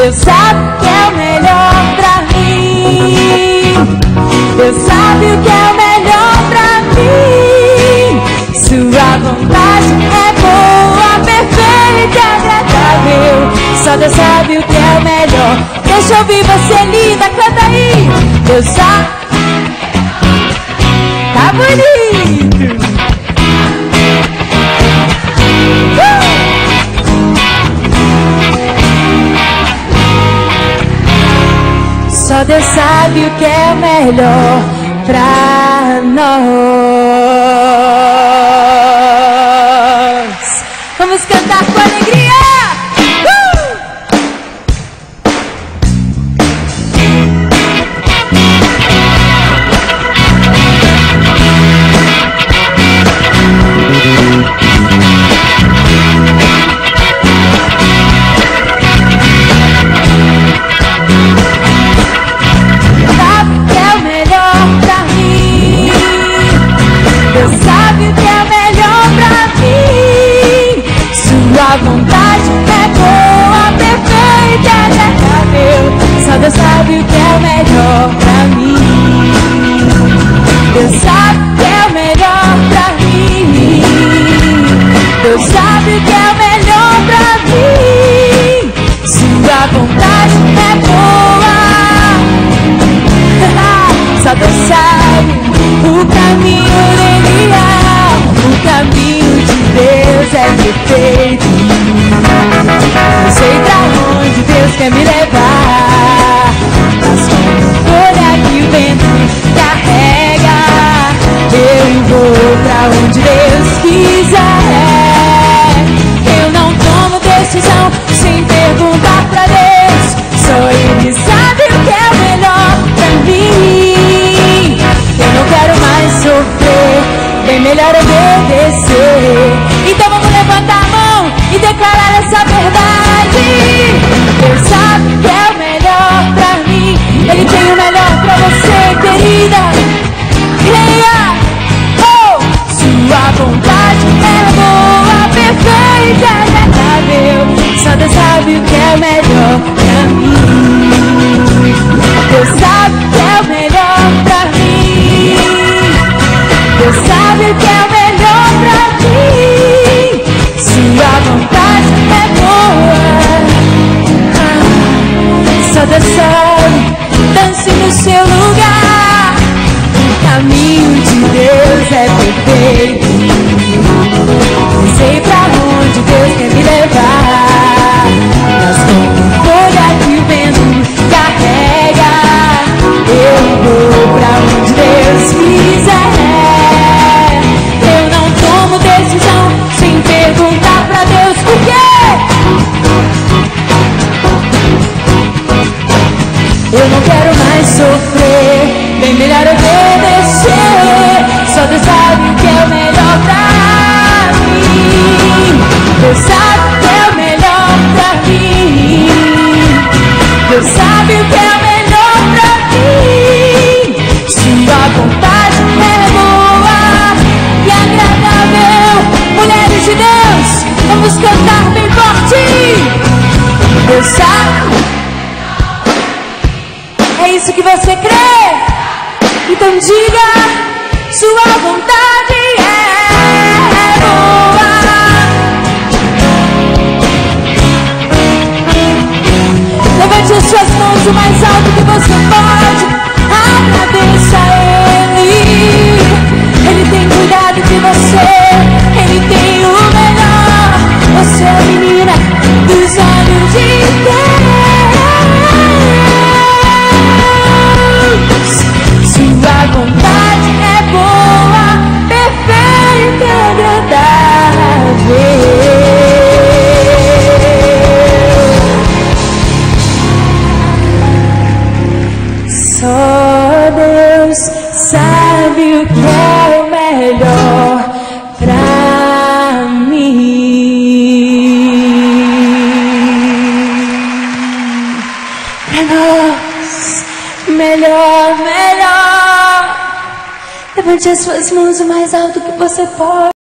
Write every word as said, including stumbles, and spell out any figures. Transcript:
Deus sabe o que é o melhor pra mim. Deus sabe o que é o melhor pra mim. Sua vontade é boa, perfeita e agradável. Só Deus sabe o que é o melhor. Deixa eu ouvir você, linda, canta aí. Deus sabe. Tá bonito. Só Deus sabe o que é melhor pra nós. Vamos cantar com alegria. A vontade é boa, perfeita e agradável. Só Deus sabe o que é o melhor pra mim. Deus sabe o que é o melhor pra mim. Deus sabe o que é o melhor pra mim. Sua vontade é boa. Só Deus sabe o caminho dele é. O caminho de Deus é perfeito. Não sei pra onde Deus quer me levar, mas como folha que o vento me carrega, eu vou pra onde Deus quiser. Eu não tomo decisão sem perguntar pra Deus. Só Ele sabe o que é o melhor pra mim. Eu não quero mais sofrer, bem melhor obedecer. Então vamos levantar a mão e declarar essa verdade. Deus sabe o que é o melhor pra mim. Ele tem o melhor pra você, querida. Creia. Oh! Sua vontade é boa, perfeita e agradável. Só Deus sabe o que é o melhor pra mim. Deus sabe o que é o melhor pra mim. Deus sabe o que é o melhor pra mim. Sua vontade é boa. Ah, só Deus sabe. Dance no seu lugar. O caminho de Deus é perfeito. Não sei pra onde Deus quer me levar, mas como folha que o vento carrega, eu vou pra onde Deus quiser. Eu não tomo decisão sem perguntar pra Deus por quê. Eu não quero mais sofrer, bem melhor obedecer. Só Deus sabe o que é o melhor pra mim. Deus sabe o que é o melhor pra mim. Deus sabe o que é o melhor pra mim. Sua vontade é boa e agradável. Mulheres de Deus, vamos cantar bem forte. Deus sabe. É isso que você crê? Então diga: sua vontade é boa. Levante as suas mãos o mais alto que você pode. Agradeça a Ele. Ele tem cuidado de você. Ele tem o melhor. Você é a menina dos olhos de Deus. Sua vontade é boa, perfeita e agradável. Só Deus sabe o que é o melhor pra mim. Pra nós, melhor, melhor. Levante as suas mãos o mais alto que você pode.